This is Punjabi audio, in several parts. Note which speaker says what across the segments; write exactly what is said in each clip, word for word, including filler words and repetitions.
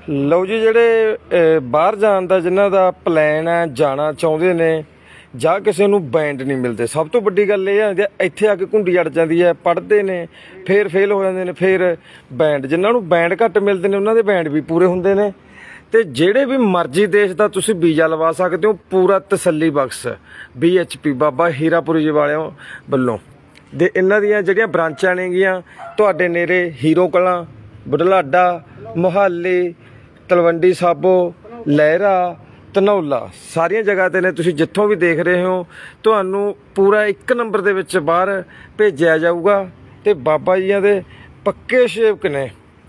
Speaker 1: ਲਓ ਜੀ, ਜਿਹੜੇ ਬਾਹਰ ਜਾਣ ਦਾ ਜਿਨ੍ਹਾਂ ਦਾ ਪਲਾਨ ਹੈ, ਜਾਣਾ ਚਾਹੁੰਦੇ ਨੇ ਜਾਂ ਕਿਸੇ ਨੂੰ ਬੈਂਡ ਨਹੀਂ ਮਿਲਦੇ, ਸਭ ਤੋਂ ਵੱਡੀ ਗੱਲ ਇਹ ਹੈ ਇੱਥੇ ਆ ਕੇ ਘੁੰਡੀ ਅੜ ਜਾਂਦੀ ਹੈ, ਪੜ੍ਹਦੇ ਨੇ ਫਿਰ ਫੇਲ ਹੋ ਜਾਂਦੇ ਨੇ, ਫਿਰ ਬੈਂਡ ਜਿਨ੍ਹਾਂ ਨੂੰ ਬੈਂਡ ਘੱਟ ਮਿਲਦੇ ਨੇ ਉਹਨਾਂ ਦੇ ਬੈਂਡ ਵੀ ਪੂਰੇ ਹੁੰਦੇ ਨੇ। ਤੇ ਜਿਹੜੇ ਵੀ ਮਰਜ਼ੀ ਦੇਸ਼ ਦਾ ਤੁਸੀਂ ਵੀਜ਼ਾ ਲਵਾ ਸਕਦੇ ਹੋ, ਪੂਰਾ ਤਸੱਲੀ ਬਖਸ਼ ਬੀ ਐਚ ਪੀ ਬਾਬਾ ਹੀਰਾਪੁਰੀ ਜੀ ਵਾਲਿਆਂ ਵੱਲੋਂ। ਦੇ ਇਹਨਾਂ ਦੀਆਂ ਜਿਹੜੀਆਂ ਬ੍ਰਾਂਚਾਂ ਨੇਗੀਆਂ ਤੁਹਾਡੇ ਨੇੜੇ ਹੀਰੋ ਕਲਾਂ, ਬੁਢਲਾਡਾ, ਮੁਹਾਲੀ, ਤਲਵੰਡੀ ਸਾਬੋ, ਲਹਿਰਾ, ਧਨੌਲਾ, ਸਾਰੀਆਂ ਜਗ੍ਹਾ 'ਤੇ ਨੇ। ਤੁਸੀਂ ਜਿੱਥੋਂ ਵੀ ਦੇਖ ਰਹੇ ਹੋ ਤੁਹਾਨੂੰ ਪੂਰਾ ਇੱਕ ਨੰਬਰ ਦੇ ਵਿੱਚ ਬਾਹਰ ਭੇਜਿਆ ਜਾਊਗਾ। ਤੇ ਬਾਬਾ ਜੀਆਂ ਦੇ ਪੱਕੇ ਸੇਵਕ ਨੇ,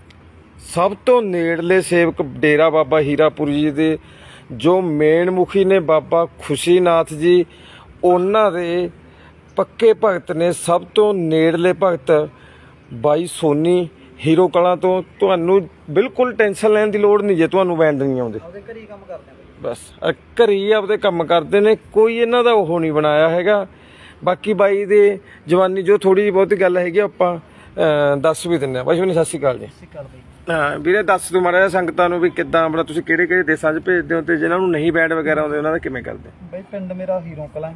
Speaker 1: ਸਭ ਤੋਂ ਨੇੜਲੇ ਸੇਵਕ ਡੇਰਾ ਬਾਬਾ ਹੀਰਾਪੁਰੀ ਜੀ ਦੇ ਜੋ ਮੇਨ ਮੁਖੀ ਨੇ ਬਾਬਾ ਖੁਸ਼ੀਨਾਥ ਜੀ, ਉਹਨਾਂ ਦੇ ਪੱਕੇ ਭਗਤ ਨੇ। ਸਭ ਤੋਂ ਨੇੜਲੇ ਭਗਤ ਬਾਈ ਸੋਨੀ ਹੀਰੋ ਕਲਾਂ ਤੋਂ। ਤੁਹਾਨੂੰ ਬਿਲਕੁਲ ਟੈਨਸ਼ਨ ਲੈਣ ਦੀ ਲੋੜ ਨਹੀਂ ਜੇ ਤੁਹਾਨੂੰ ਬੈਂਡ ਨਹੀਂ ਆਉਂਦੇ, ਬਸ ਘਰੀ ਆਪਦੇ ਕੰਮ ਕਰਦੇ ਨੇ, ਕੋਈ ਇਹਨਾਂ ਦਾ ਉਹ ਨਹੀਂ ਬਣਾਇਆ ਹੈਗਾ। ਬਾਕੀ ਬਾਈ ਦੇ ਜਵਾਨੀ ਜੋ ਥੋੜੀ ਬਹੁਤੀ ਗੱਲ ਹੈਗੀ ਆਪਾਂ ਦੱਸ ਵੀ ਦਿੰਦੇ ਹਾਂ। ਬਾਈ ਸੋਨੀ ਸਤਿ ਸ਼੍ਰੀ ਅਕਾਲ ਜੀ। ਹਾਂ ਵੀਰੇ, ਦੱਸ ਦਿਓ ਮਾੜਾ ਜਿਹਾ ਸੰਗਤਾਂ ਨੂੰ ਵੀ ਕਿੱਦਾਂ ਆਪਣਾ ਤੁਸੀਂ ਕਿਹੜੇ ਕਿਹੜੇ ਦੇਸ਼ਾਂ 'ਚ ਭੇਜਦੇ ਹੋ ਤੇ ਜਿਹਨਾਂ ਨੂੰ ਨਹੀਂ ਬੈਂਡ ਵਗੈਰਾ ਆਉਂਦੇ ਉਹਨਾਂ ਦਾ ਕਿਵੇਂ ਕਰਦੇ?
Speaker 2: ਬਾਈ ਪਿੰਡ ਮੇਰਾ ਹੀਰੋ ਕਲਾਂ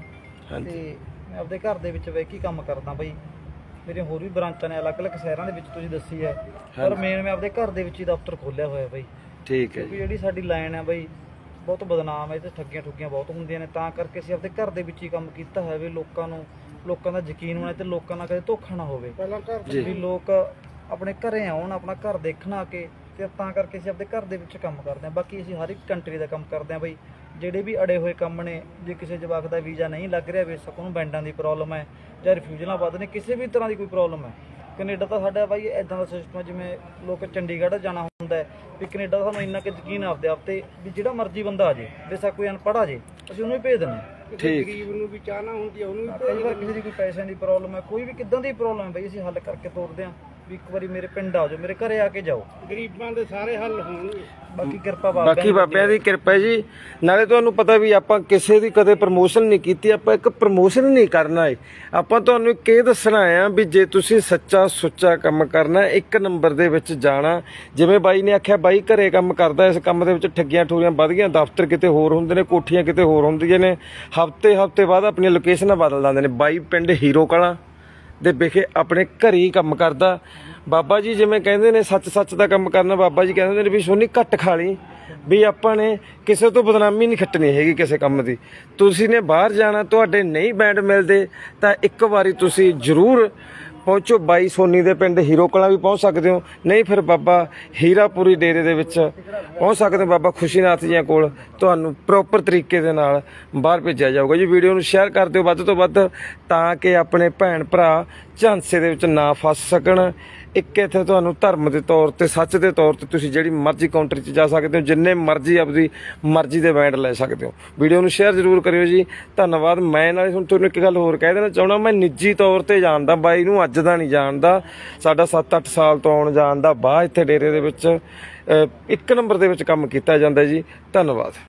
Speaker 2: ਤੇ ਮੈਂ ਆਪਦੇ ਘਰ ਦੇ ਵਿੱਚ ਵੇਖ ਹੀ ਕੰਮ ਕਰਦਾ ਬਾਈ। ਮੇਰੀਆਂ ਹੋਰ ਵੀ ਬ੍ਰਾਂਚਾਂ ਨੇ ਅਲੱਗ ਅਲੱਗ ਸ਼ਹਿਰਾਂ ਦੇ ਵਿੱਚ, ਤੁਸੀਂ ਦੱਸੀ ਹੈ, ਪਰ ਮੇਨ ਮੈਂ ਆਪਦੇ ਘਰ ਦੇ ਵਿੱਚ ਹੀ ਦਫ਼ਤਰ ਖੋਲਿਆ ਹੋਇਆ ਬਾਈ। ਠੀਕ ਹੈ। ਜਿਹੜੀ ਸਾਡੀ ਲਾਈਨ ਹੈ ਬਾਈ ਬਹੁਤ ਬਦਨਾਮ ਹੈ, ਤੇ ਠੱਗੀਆਂ ਠੁੱਗੀਆਂ ਬਹੁਤ ਹੁੰਦੀਆਂ ਨੇ, ਤਾਂ ਕਰਕੇ ਅਸੀਂ ਆਪਦੇ ਘਰ ਦੇ ਵਿੱਚ ਹੀ ਕੰਮ ਕੀਤਾ ਹੋਇਆ ਵੀ ਲੋਕਾਂ ਨੂੰ ਲੋਕਾਂ ਦਾ ਯਕੀਨ ਹੋਣਾ ਤੇ ਲੋਕਾਂ ਨਾਲ ਕਦੇ ਧੋਖਾ ਨਾ ਹੋਵੇ, ਵੀ ਲੋਕ ਆਪਣੇ ਘਰੇ ਆਉਣ, ਆਪਣਾ ਘਰ ਦੇਖਣ ਆ ਕੇ। ਤੇ ਤਾਂ ਕਰਕੇ ਅਸੀਂ ਆਪਦੇ ਘਰ ਦੇ ਵਿੱਚ ਕੰਮ ਕਰਦੇ ਹਾਂ। ਬਾਕੀ ਅਸੀਂ ਹਰ ਇੱਕ ਕੰਟਰੀ ਦਾ ਕੰਮ ਕਰਦੇ ਹਾਂ ਬਾਈ। ਜਿਹੜੇ ਵੀ ਅੜੇ ਹੋਏ ਕੰਮ ਨੇ, ਜੇ ਕਿਸੇ ਜਵਾਕ ਦਾ ਵੀਜ਼ਾ ਨਹੀਂ ਲੱਗ ਰਿਹਾ, ਬੇਸ਼ੱਕ ਉਹਨੂੰ ਬੈਂਡਾਂ ਦੀ ਪ੍ਰੋਬਲਮ ਹੈ ਜਾਂ ਰਿਫਿਊਜ਼ਲਾਂ ਵੱਧ ਨੇ, ਕਿਸੇ ਵੀ ਤਰ੍ਹਾਂ ਦੀ ਕੋਈ ਪ੍ਰੋਬਲਮ ਹੈ, ਕੈਨੇਡਾ ਤਾਂ ਸਾਡਾ ਬਾਈ ਇੱਦਾਂ ਦਾ ਸਿਸਟਮ, ਜਿਵੇਂ ਲੋਕ ਚੰਡੀਗੜ੍ਹ ਜਾਣਾ ਹੁੰਦਾ ਵੀ ਕੈਨੇਡਾ ਸਾਨੂੰ ਇੰਨਾ ਕੁ ਯਕੀਨ ਆਪਦੇ ਆਪ ਤੇ ਵੀ ਜਿਹੜਾ ਮਰਜ਼ੀ ਬੰਦਾ ਆ ਜੇ, ਬੇਸ਼ੱਕ ਕੋਈ ਅਨਪੜ੍ਹ ਆ ਜੇ, ਅਸੀਂ ਉਹਨੂੰ ਵੀ ਭੇਜ ਦਿੰਦੇ ਹਾਂ। ਗਰੀਬ ਨੂੰ ਵੀ ਚਾਹਨਾ ਹੁੰਦੀ ਹੈ ਉਹਨੂੰ ਵੀ। ਕਈ ਵਾਰ ਕਿਸੇ ਦੀ ਕੋਈ ਪੈਸਿਆਂ ਦੀ ਪ੍ਰੋਬਲਮ ਹੈ, ਕੋਈ ਵੀ ਕਿੱਦਾਂ ਦੀ ਪ੍ਰੋਬਲਮ ਹੈ ਬਾਈ, ਅਸੀਂ ਹੱਲ ਕਰਕੇ ਤੋਰਦੇ ਹਾਂ ਵੀ ਇੱਕ ਵਾਰੀ ਮੇਰੇ ਪਿੰਡ ਆ ਜਾਓ, ਮੇਰੇ ਘਰੇ ਆ ਕੇ ਜਾਓ, ਗਰੀਬਾਂ ਦੇ ਸਾਰੇ ਹੱਲ ਹੋਣਗੇ। ਬਾਕੀ ਕਿਰਪਾ ਬਾਬਿਆਂ ਦੀ, ਬਾਕੀ ਬਾਬਿਆਂ ਦੀ ਕਿਰਪਾ ਜੀ। ਨਾਲੇ ਤੁਹਾਨੂੰ ਪਤਾ ਵੀ ਆਪਾਂ ਕਿਸੇ ਦੀ ਕਦੇ ਪ੍ਰਮੋਸ਼ਨ ਨਹੀਂ ਕੀਤੀ, ਆਪਾਂ ਇੱਕ ਪ੍ਰਮੋਸ਼ਨ ਨਹੀਂ ਕਰਨਾ ਹੈ। ਆਪਾਂ ਤੁਹਾਨੂੰ ਇੱਕ ਇਹ ਦੱਸਣਾ ਆ ਵੀ ਜੇ ਤੁਸੀਂ ਸੱਚਾ ਸੁੱਚਾ ਕੰਮ ਕਰਨਾ, ਇੱਕ ਨੰਬਰ ਦੇ ਵਿੱਚ ਜਾਣਾ। ਜਿਵੇਂ ਬਾਈ ਨੇ ਆਖਿਆ, ਬਾਈ ਘਰੇ ਕੰਮ ਕਰਦਾ, ਇਸ ਕੰਮ ਦੇ ਵਿੱਚ ਠੱਗੀਆਂ ਠੋਰੀਆਂ ਵੱਧ ਗਈਆਂ, ਦਫ਼ਤਰ ਕਿਤੇ ਹੋਰ ਹੁੰਦੇ ਨੇ, ਕੋਠੀਆਂ ਕਿਤੇ ਹੋਰ ਹੁੰਦੀਆਂ ਨੇ, ਹਫ਼ਤੇ ਹਫ਼ਤੇ ਬਾਅਦ ਆਪਣੀਆਂ ਲੋਕੇਸ਼ਨਾਂ ਬਦਲ ਦਿੰਦੇ ਨੇ। ਬਾਈ ਪਿੰਡ ਹੀਰੋ ਕਲਾਂ ਦੇ ਵਿਖੇ ਆਪਣੇ ਘਰ ਹੀ ਕੰਮ ਕਰਦਾ। ਬਾਬਾ ਜੀ ਜਿਵੇਂ ਕਹਿੰਦੇ ਨੇ ਸੱਚ ਸੱਚ ਦਾ ਕੰਮ ਕਰਨਾ, ਬਾਬਾ ਜੀ ਕਹਿੰਦੇ ਨੇ ਵੀ ਸੋਨੀ ਘੱਟ ਖਾ ਲਈ, ਵੀ ਆਪਾਂ ਨੇ ਕਿਸੇ ਤੋਂ ਬਦਨਾਮੀ ਨਹੀਂ ਖੱਟਣੀ ਹੈਗੀ ਕਿਸੇ ਕੰਮ ਦੀ। ਤੁਸੀਂ ਨੇ ਬਾਹਰ ਜਾਣਾ, ਤੁਹਾਡੇ ਨਹੀਂ ਬੈਂਡ ਮਿਲਦੇ ਤਾਂ ਇੱਕ ਵਾਰੀ ਤੁਸੀਂ ਜ਼ਰੂਰ ਪਹੁੰਚੋ। ਬਾਈ ਸੋਨੀ ਦੇ ਪਿੰਡ ਹੀਰੋ ਕਲਾਂ ਵੀ ਪਹੁੰਚ ਸਕਦੇ ਹੋ, ਨਹੀਂ ਫਿਰ ਬਾਬਾ ਹੀਰਾਪੁਰੀ ਡੇਰੇ ਦੇ ਵਿੱਚ ਪਹੁੰਚ ਸਕਦੇ ਹੋ। ਬਾਬਾ ਖੁਸ਼ੀਨਾਥ ਜੀ ਕੋਲ ਤੁਹਾਨੂੰ ਪ੍ਰੋਪਰ ਤਰੀਕੇ ਦੇ ਨਾਲ ਬਾਹਰ ਭੇਜਿਆ ਜਾਊਗਾ ਜੀ। ਵੀਡੀਓ ਨੂੰ ਸ਼ੇਅਰ ਕਰ ਦਿਓ ਵੱਧ ਤੋਂ ਵੱਧ, ਤਾਂ ਕਿ ਆਪਣੇ ਭੈਣ ਭਰਾ ਝਾਂਸੇ ਦੇ ਵਿੱਚ ਨਾ ਫਸ ਸਕਣ। ਇੱਕ ਇੱਥੇ ਤੁਹਾਨੂੰ ਧਰਮ ਦੇ ਤੌਰ ਤੇ, ਸੱਚ ਦੇ ਤੌਰ ਤੇ ਤੁਸੀਂ ਜਿਹੜੀ ਮਰਜ਼ੀ ਕਾਊਂਟਰ 'ਚ ਜਾ ਸਕਦੇ ਹੋ, ਜਿੰਨੇ ਮਰਜ਼ੀ ਆਪਦੀ ਮਰਜ਼ੀ ਦੇ ਬੈਂਡ ਲੈ ਸਕਦੇ ਹੋ। ਵੀਡੀਓ ਨੂੰ ਸ਼ੇਅਰ ਜ਼ਰੂਰ ਕਰਿਓ ਜੀ, ਧੰਨਵਾਦ। ਮੈਂ ਨਾਲੇ ਹੁਣ ਤੁਹਾਨੂੰ ਇੱਕ ਗੱਲ ਹੋਰ ਕਹਿ ਦੇਣਾ ਚਾਹੁੰਦਾ, ਮੈਂ ਨਿੱਜੀ ਤੌਰ ਤੇ ਜਾਣਦਾ ਬਾਈ ਨੂੰ, ਅੱਜ ਦਾ ਨਹੀਂ ਜਾਣਦਾ, ਸਾਡਾ ਸੱਤ ਅੱਠ ਸਾਲ ਤੋਂ ਆਉਣ ਜਾਣ ਦਾ ਬਾਅਦ ਇੱਥੇ ਡੇਰੇ ਦੇ ਵਿੱਚ ਇੱਕ ਨੰਬਰ ਦੇ ਵਿੱਚ ਕੰਮ ਕੀਤਾ ਜਾਂਦਾ ਜੀ। ਧੰਨਵਾਦ।